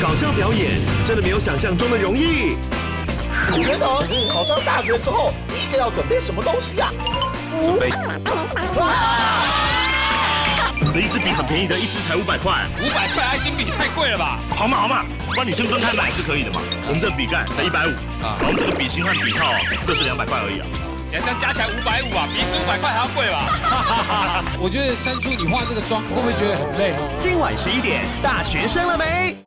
搞笑表演真的没有想象中的容易。 你觉得考上大学之后，第一个要准备什么东西啊？ 准备。这一支笔很便宜的，一支才500块。 500块爱心笔太贵了吧？ 好嘛，不然你先分开买是可以的嘛。我们这笔盖才150啊，然后我们这个笔芯和笔套各是200块而已啊。 你看这样加起来550啊，比500块还要贵吧？ 我觉得山猪你化这个妆会不会觉得很累？ 今晚11点，大学生了没？